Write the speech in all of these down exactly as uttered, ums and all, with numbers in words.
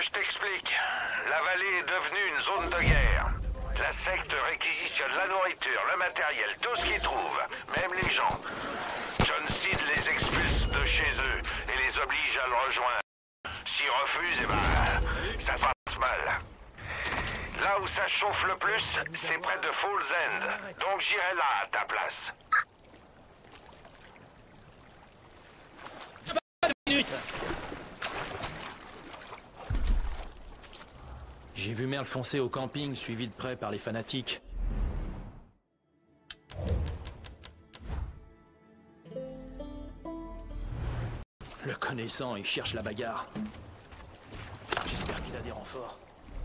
je t'explique. La vallée est devenue une zone de guerre. La secte réquisitionne la nourriture, le matériel, tout ce qu'ils trouvent, même les gens. John Seed les expulse de chez eux et les oblige à le rejoindre. S'ils refusent, eh ben, ça passe mal. Là où ça chauffe le plus, c'est près de Falls End. Donc j'irai là à ta place. J'ai vu Merle foncer au camping, suivi de près par les fanatiques. Le connaissant, il cherche la bagarre. J'espère qu'il a des renforts.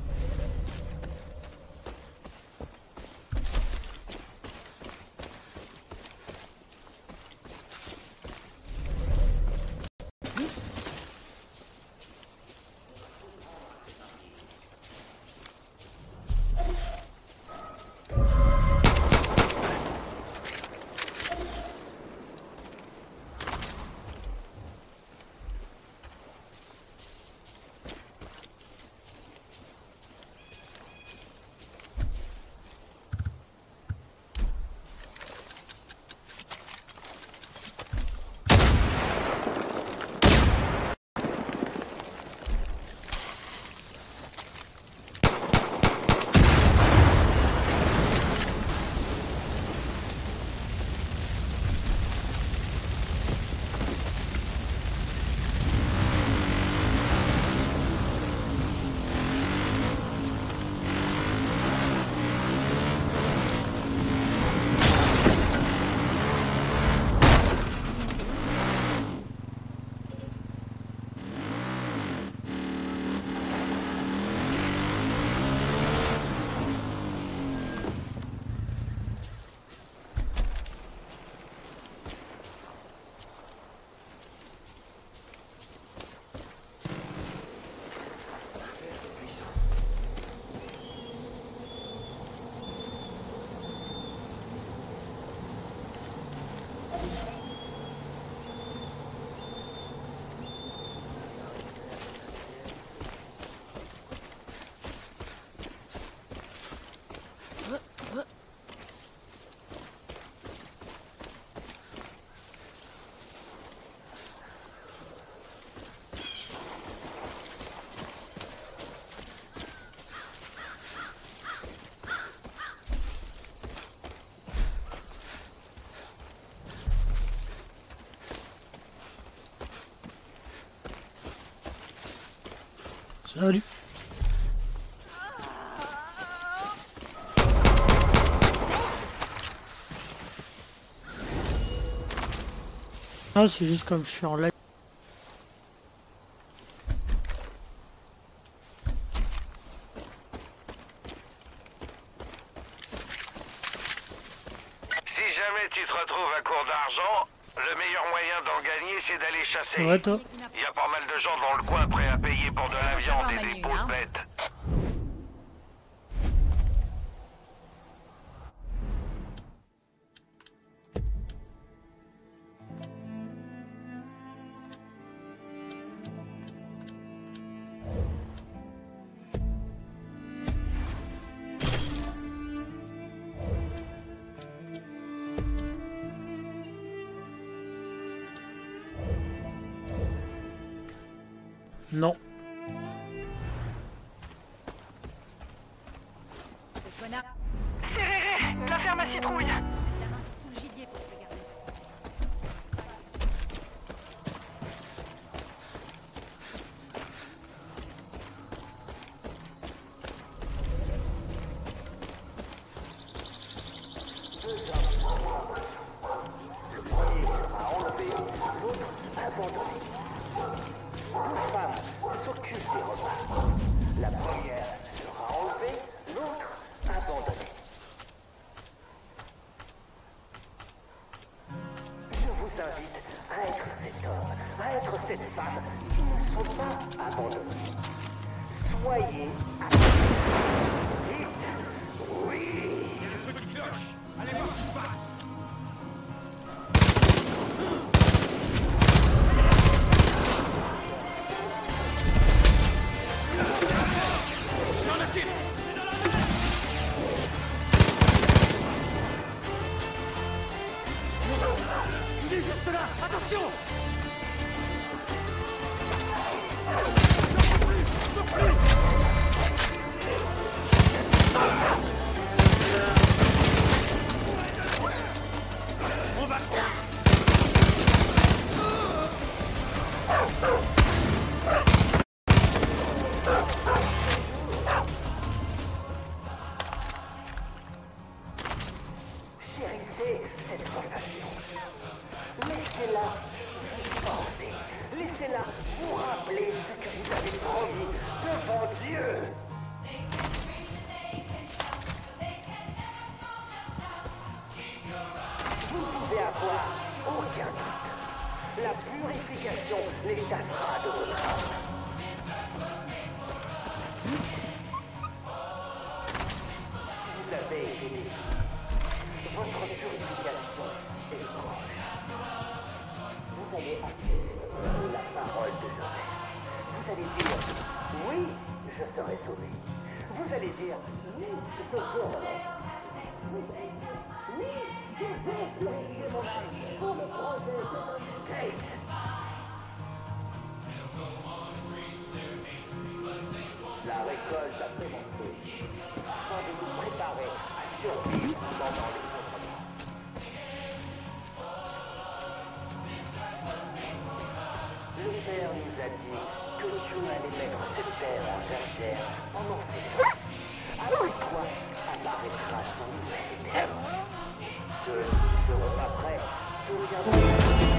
Salut. Ah, c'est juste comme je suis en live. Si jamais tu te retrouves à court d'argent, le meilleur moyen d'en gagner, c'est d'aller chasser. C'est vrai, toi? Il y a pas mal de gens dans le coin prêts à payer pour de la viande et des peaux de bêtes. Non. C'est Réré, de la ferme à citrouille. restez là. Vous rappelez ce que vous avez promis devant Dieu. Vous ne pouvez avoir aucun doute. La purification les chassera de votre âme. Si vous avez été déçus, votre purification est proche. Vous allez accepter la parole de Joseph. Vous allez dire, oui, je serai sauvé. Vous allez dire, oui, je serai oui, oui, je vais purifier mon âme pour le projet de Kate. La récolte a commencé afin de nous préparer à survivre pendant les contrôles. Le Père nous a dit que Dieu allait mettre cette terre en jachère pendant sept ans. Après quoi apparaîtra son nouvel éternel. Ceux qui ne seront pas prêts deviendront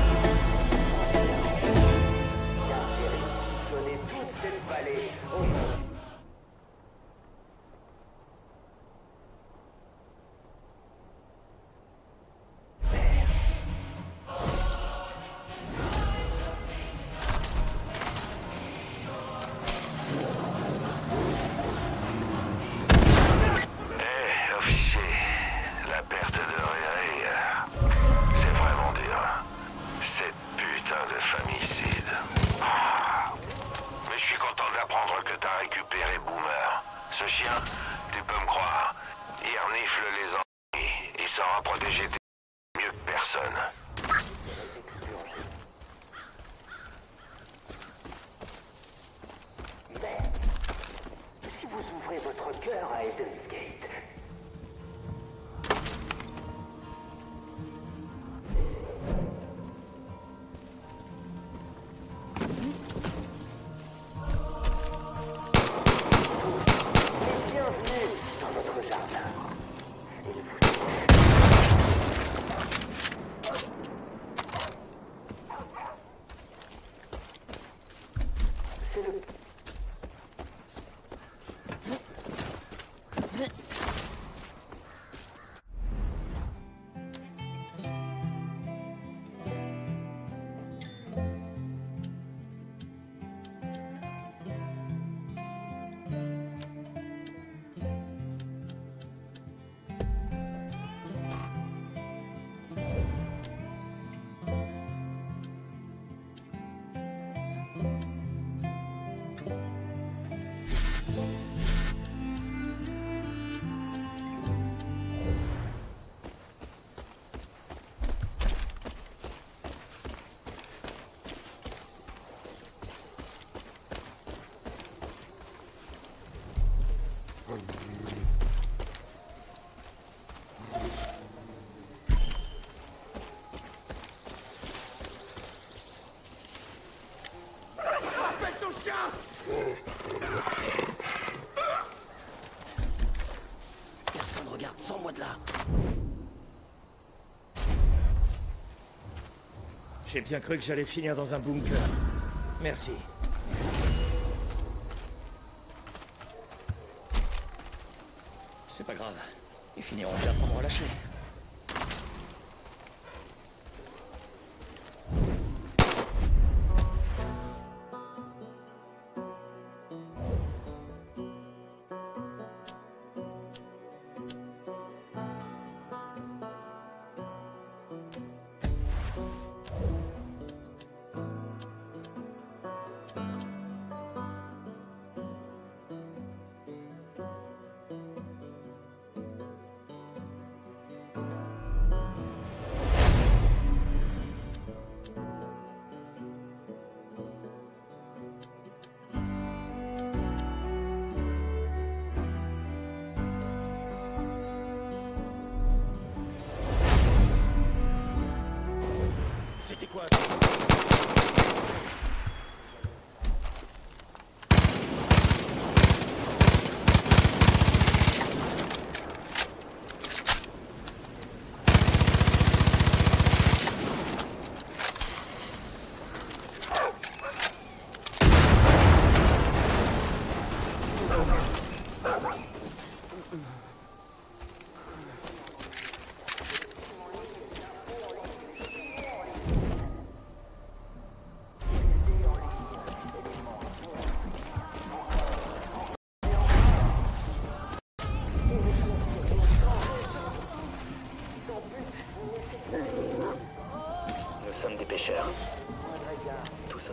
car j'ai réquisitionné toute cette vallée au nom du votre cœur à Eden's Gate. Bienvenue dans notre jardin. Il vous... C'est le... Personne regarde sans moi de là. J'ai bien cru que j'allais finir dans un bunker. Merci. C'est pas grave. Ils finiront bien par me relâcher.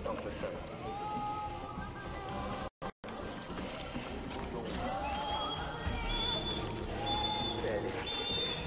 autant que nous sommes. Tel est le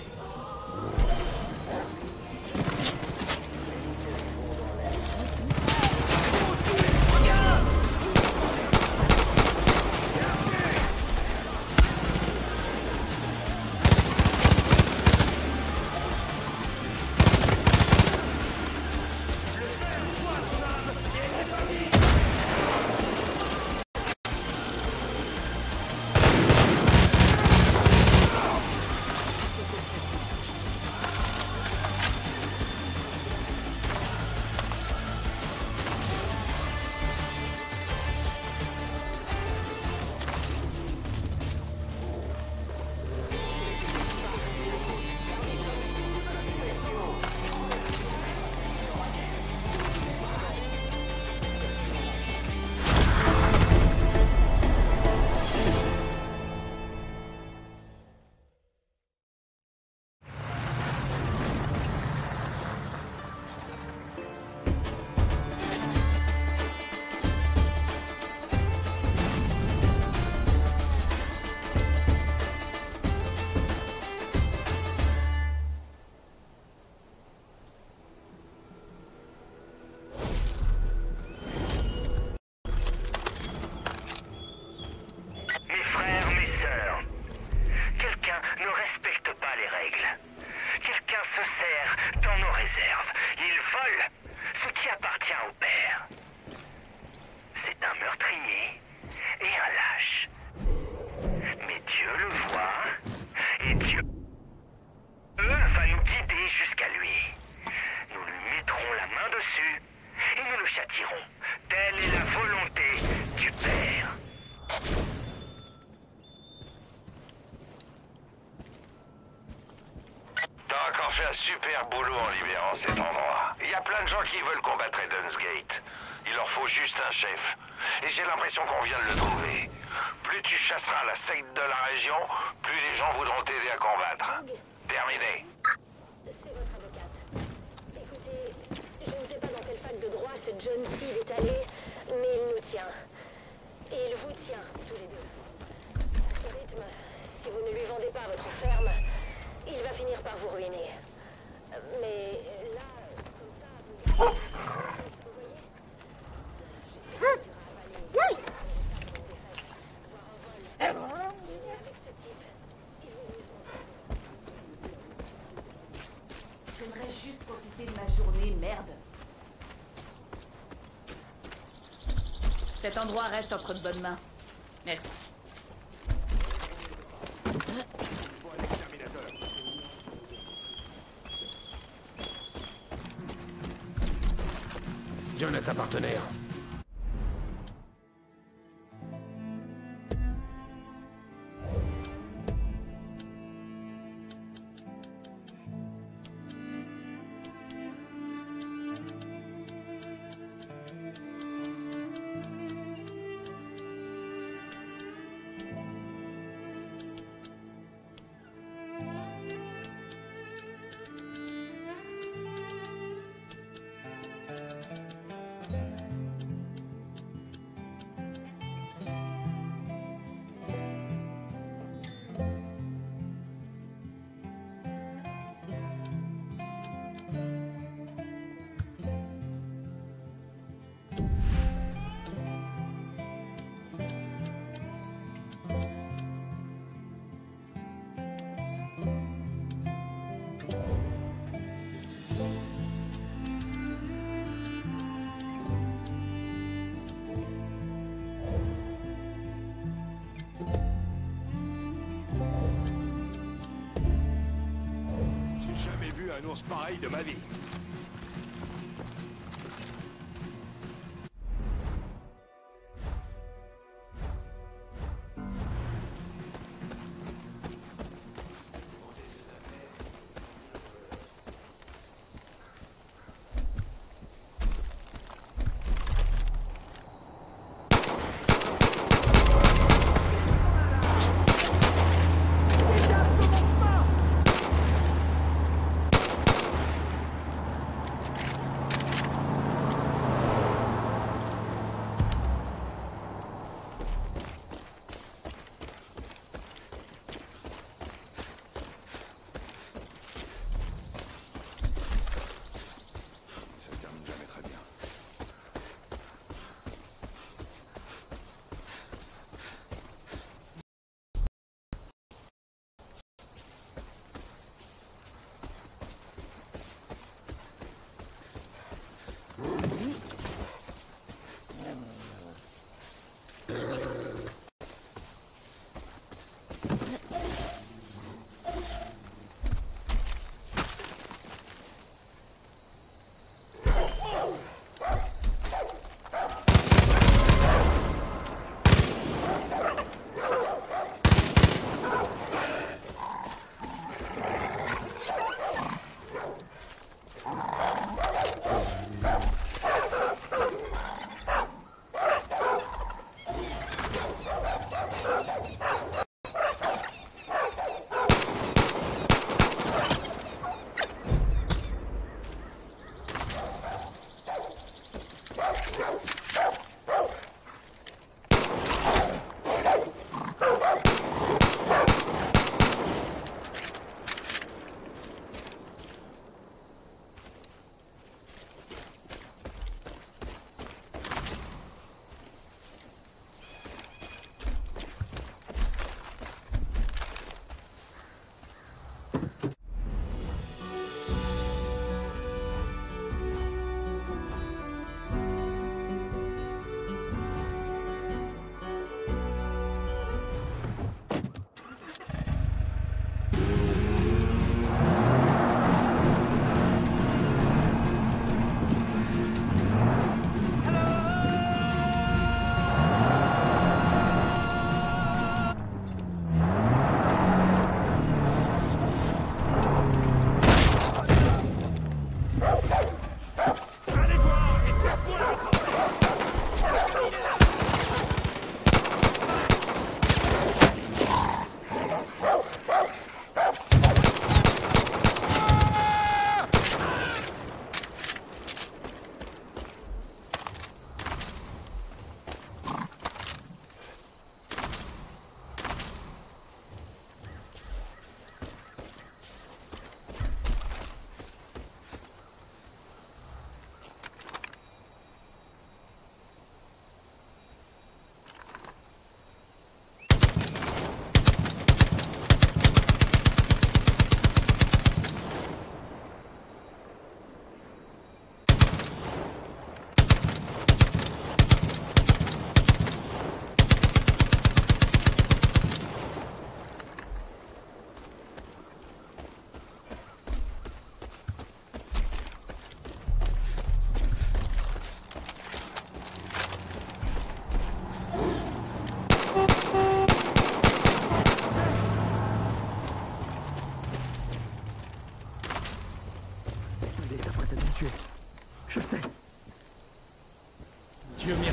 Un super boulot en libérant cet endroit. Il y a plein de gens qui veulent combattre Eden's Gate. Il leur faut juste un chef. Et j'ai l'impression qu'on vient de le trouver. Plus tu chasseras la secte de la région, plus les gens voudront t'aider à combattre. Terminé. C'est votre avocate. Écoutez, je ne sais pas dans quelle fac de droit ce John Seed est allé, mais il nous tient. Et il vous tient, tous les deux. À ce rythme, si vous ne lui vendez pas votre ferme, il va finir par vous ruiner. Mais là, comme ça, vous, vous voyez, je sais que tu vas avaler voir un vol. Mais avec ce type, il vous use mon J'aimerais juste profiter de ma journée, merde. Cet endroit reste entre de bonnes mains. Merci. John est un partenaire. Un ours pareil de ma vie.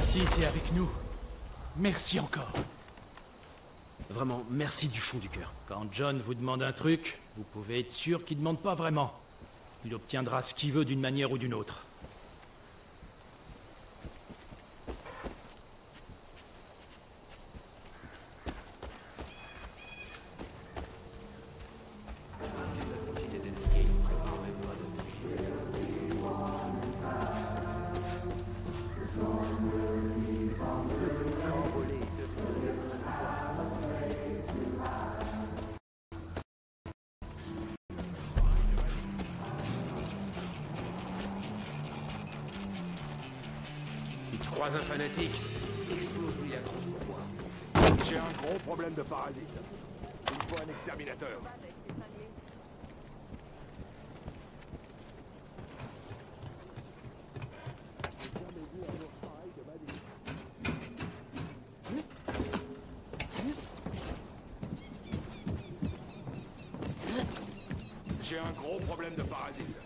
Merci, t'es avec nous. Merci encore. Vraiment, merci du fond du cœur. Quand John vous demande un truc, vous pouvez être sûr qu'il demande pas vraiment. Il obtiendra ce qu'il veut d'une manière ou d'une autre. Si tu croises un fanatique, explose-lui la tronche pour moi. J'ai un gros problème de parasite. Il me faut un exterminateur. J'ai un gros problème de parasite.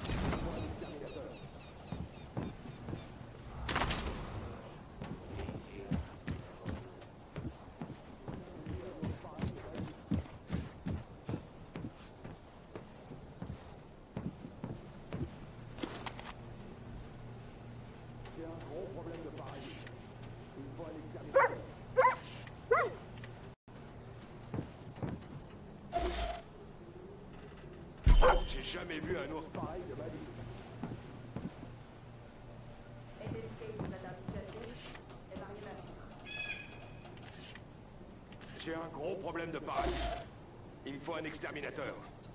J'ai jamais vu un ours pareil de ma vie. J'ai un gros problème de parasite. Il me faut un exterminateur.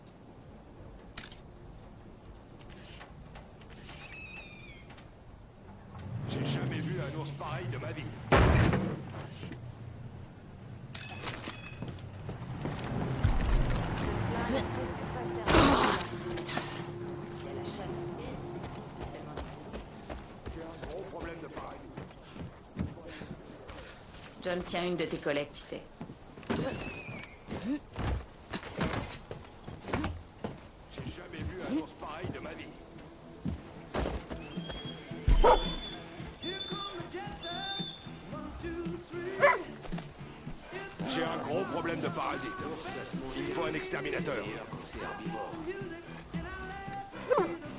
J'ai jamais vu un ours pareil de ma vie. John tient une de tes collègues, tu sais. J'ai jamais vu un ours pareil de ma vie. J'ai un gros problème de parasite. Il me faut un exterminateur.